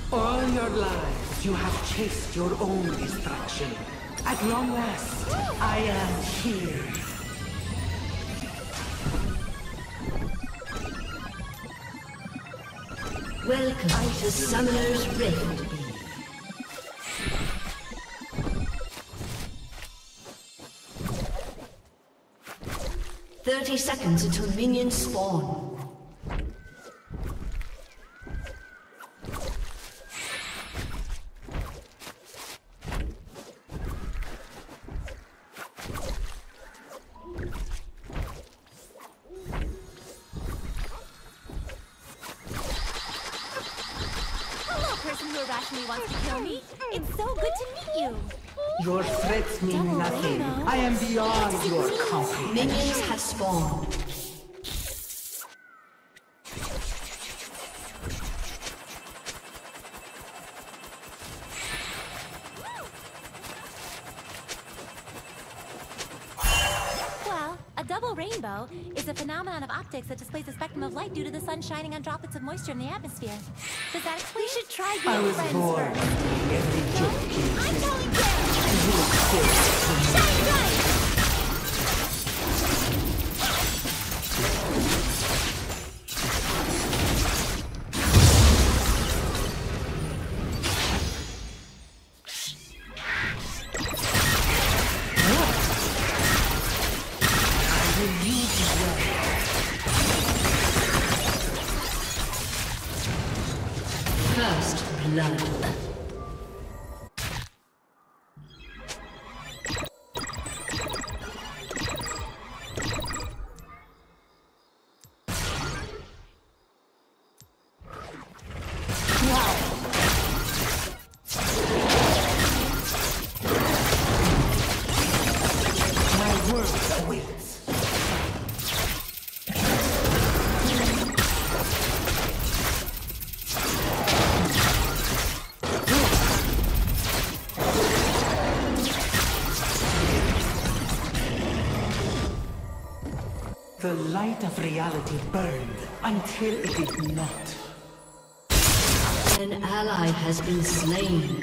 All your lives, you have chased your own destruction. At long last, I am here. Welcome to Summoner's Rift. 30 seconds until minions spawn. Wants to kill me. It's so good to meet you. Your threats mean nothing. I am beyond your comprehension. Minions have spawned. Well, a double rainbow is a phenomenon of optics that displays a spectrum of light due to the sun shining on droplets of moisture in the atmosphere. Does that explain? We should try being friends born. first. I'm going there! Shine right! First blood. The light of reality burned until it did not. An ally has been slain.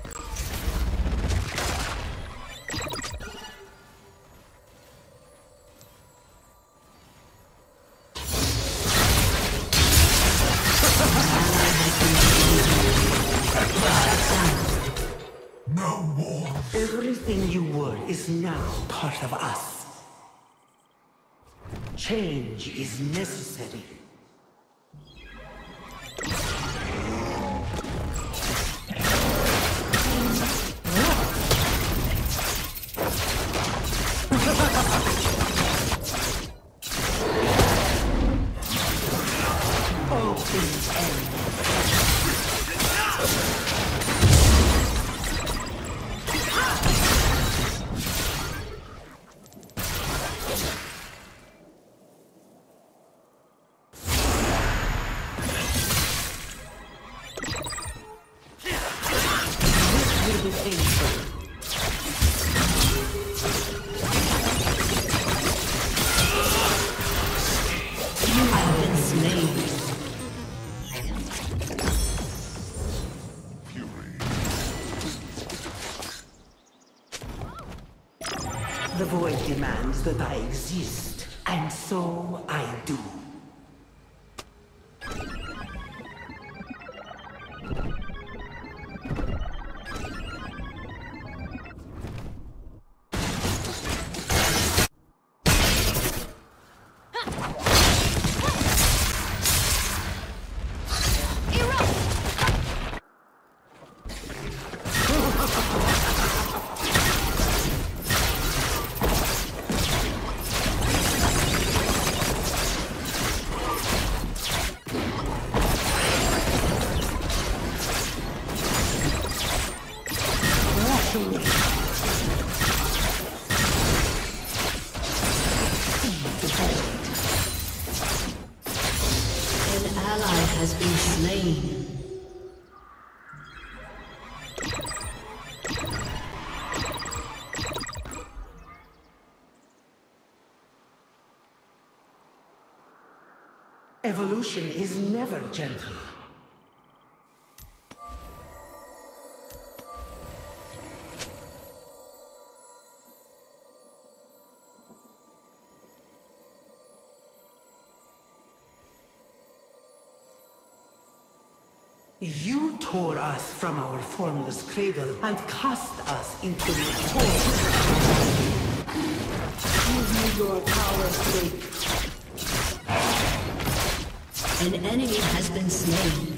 No more. Everything you were is now part of us. Change is necessary. The void demands that I exist, and so I do. Has been slain. Evolution is never gentle. You tore us from our formless cradle and cast us into the cold. Give me your power, Snake. An enemy has been slain.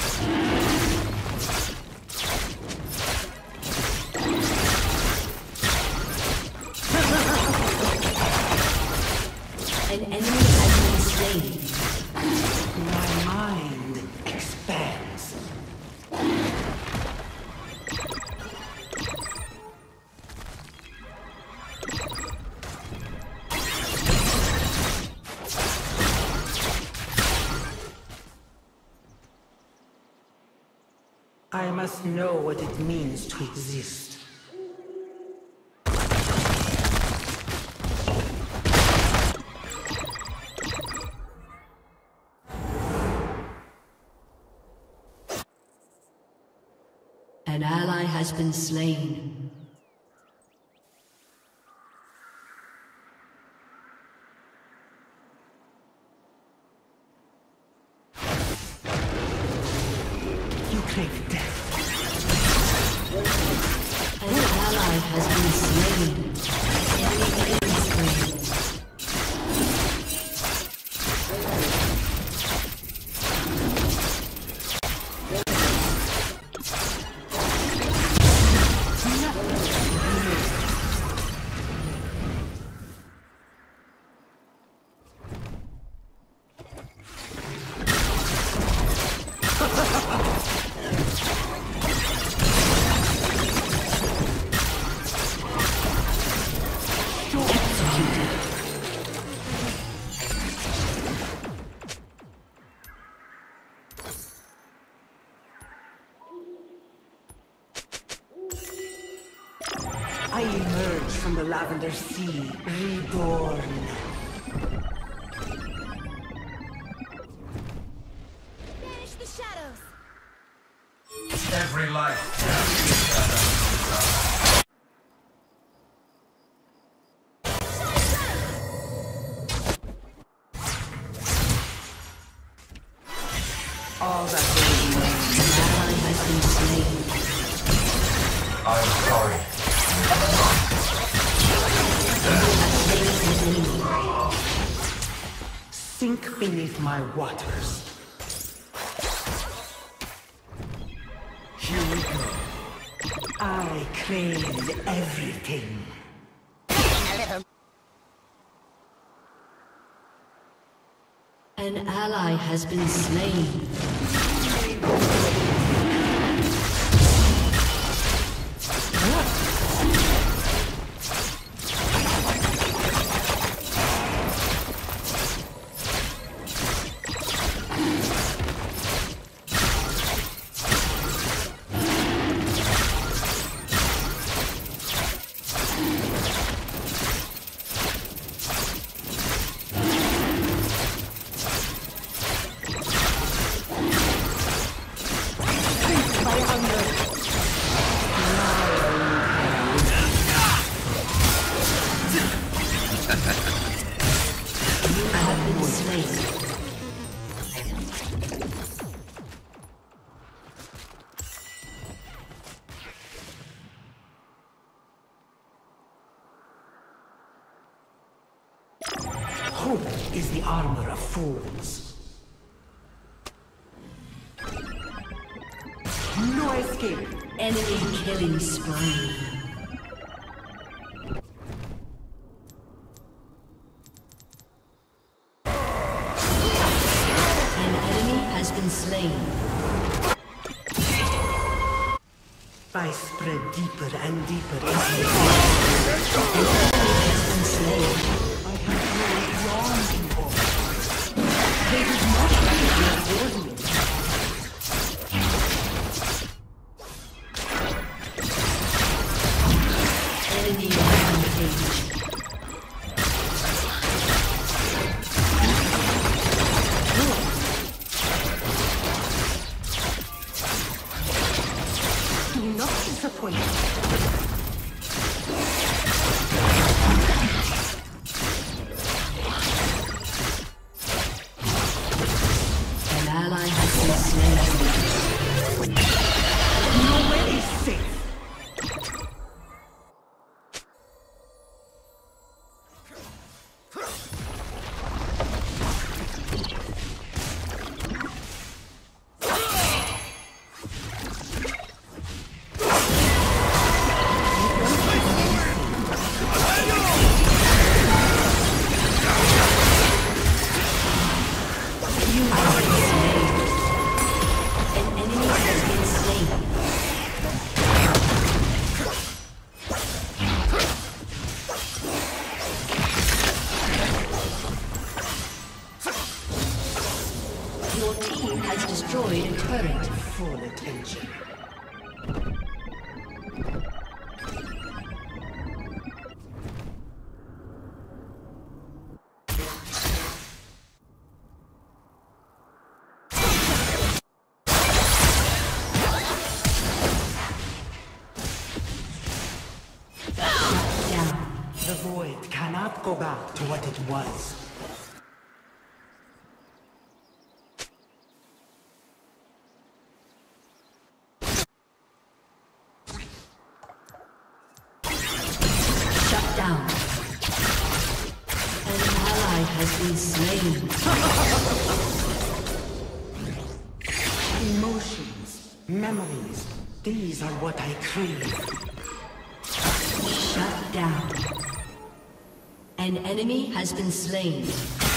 An enemy has been slain. My mind expands. I must know what it means to exist. An ally has been slain. You crave death. An ally has been slain. Enemy killing spree. I emerge from the lavender sea, reborn. Banish the shadows. Every life. All that remains. An ally has been slain. I'm sorry. Sink beneath my waters. Here we go. I crave everything. An ally has been slain. Hope is the armor of fools. No escape. Enemy killing spree. An enemy has been slain. I spread deeper and deeper into An enemy has been slain. I have grown drawn to hope. They did not reward me. Enemy rampage. Do not disappoint. An ally has been slain. attention. The void cannot go back to what it was. Shut down. An ally has been slain. Emotions, memories, these are what I crave. Shut down. An enemy has been slain.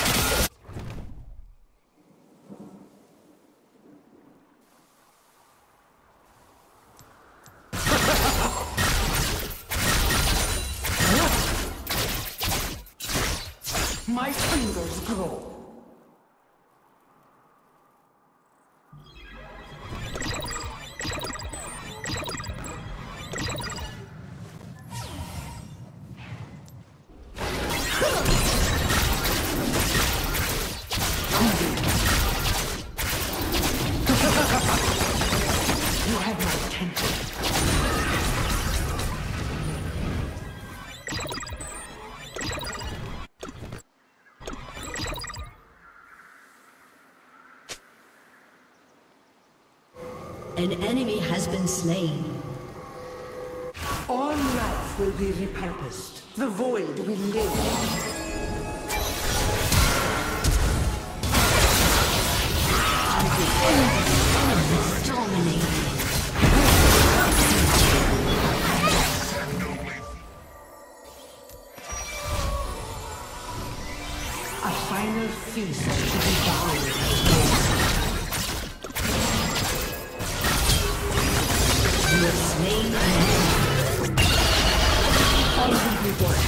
My fingers grow. You have my attention. An enemy has been slain. All life will be repurposed. The void will live. Dominating. A final feast to be devoured. You have slain an enemy. Only reward.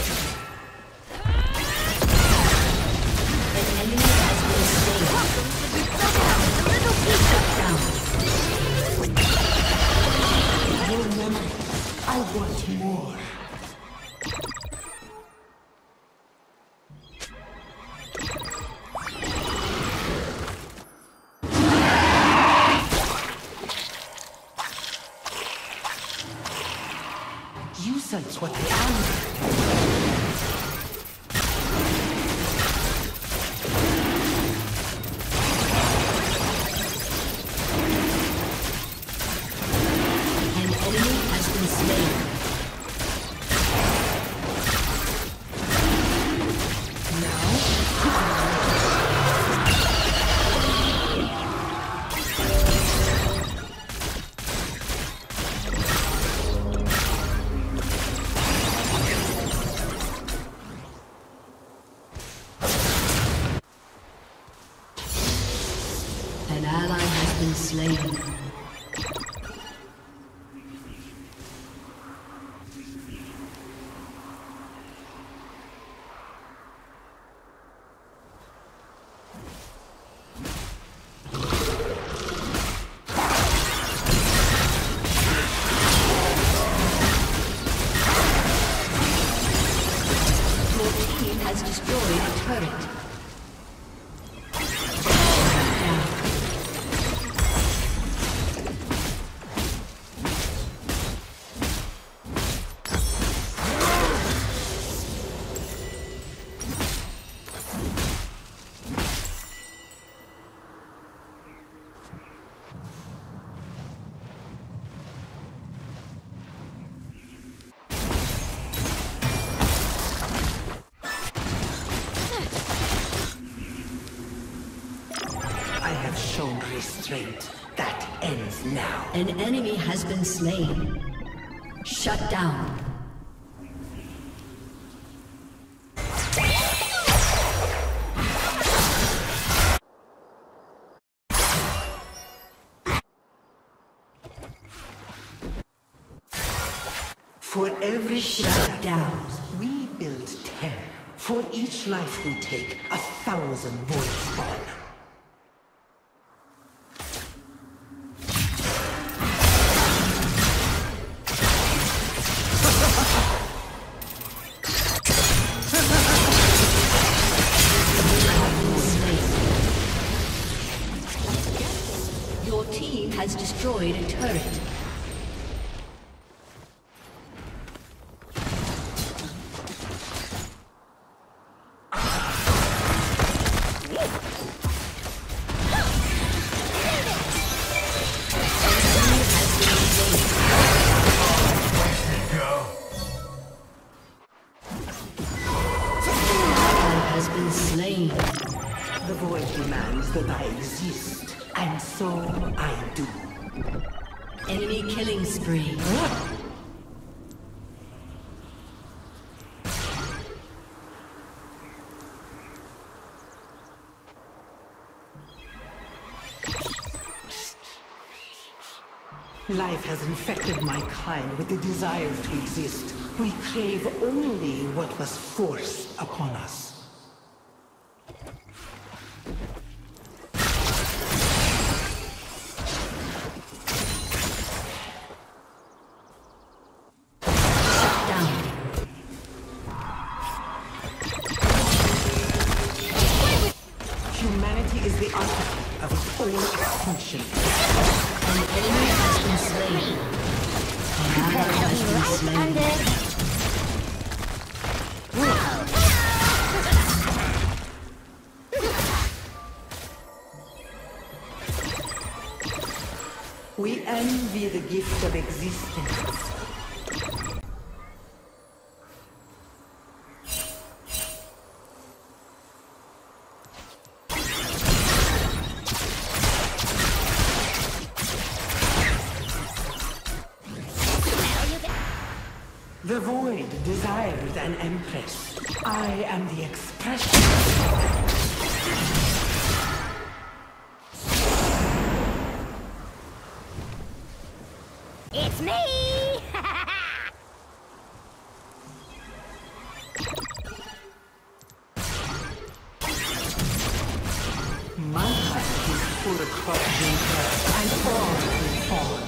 An enemy has been slain. Shut down. Your memory. I want more. You sense what I am. An enemy has been slain. An ally has been slain. Your team has destroyed a turret. I have shown restraint. That ends now. An enemy has been slain. Shut down. For every Shut down. we build 10. For each life we take, 1,000 voids spawn. team has destroyed a turret. The void demands that I exist, and so I do. Enemy killing spree. Life has infected my kind with the desire to exist. We crave only what was forced upon us. Humanity is the architect of its own extinction. An enemy has been slain. An ally has been slain. We envy the gift of existence. The void desired an empress. I am the expression. It's me! My heart is full across the earth, and all will fall.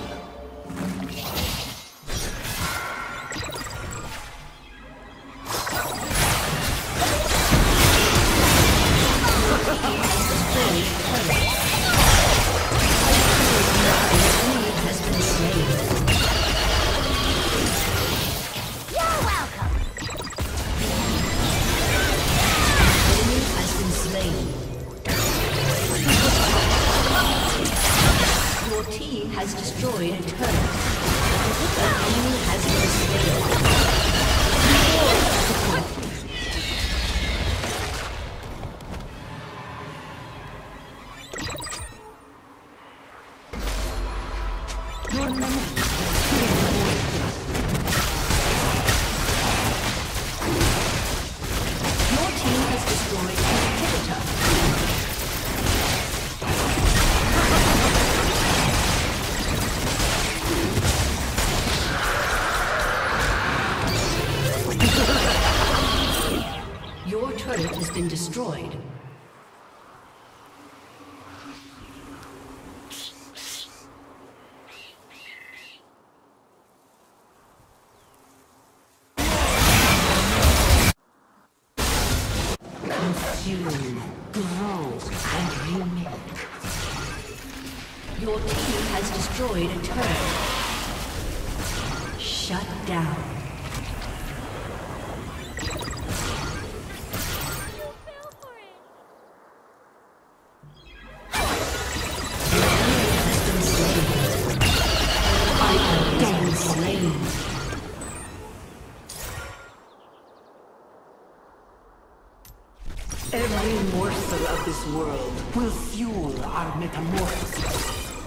Has destroyed a turret. An enemy has been slain. Your memory Your team has destroyed an inhibitor. Your turret has been destroyed. consume, grow, and remake. Your team has destroyed a turret. Shut down. Every morsel of this world will fuel our metamorphosis.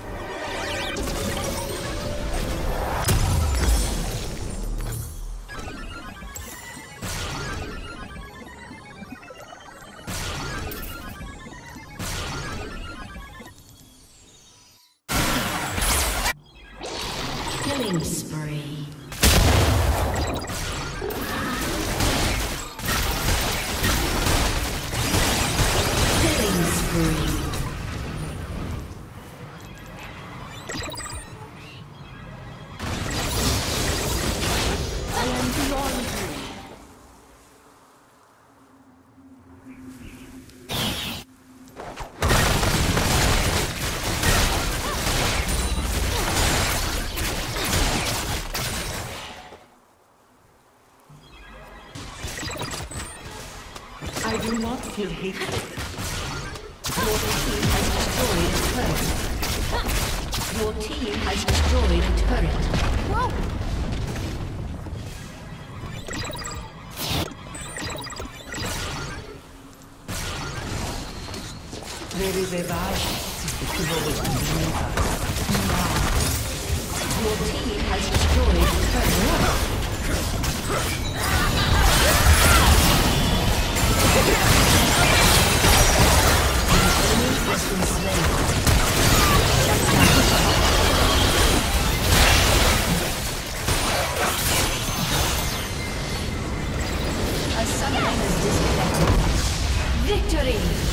Killing spree. not feel hatred. Your team has destroyed a turret. Your team has destroyed a turret. Whoa! There is a rush to know what you need us. Your team has destroyed a turret. A summoner has disconnected. Victory!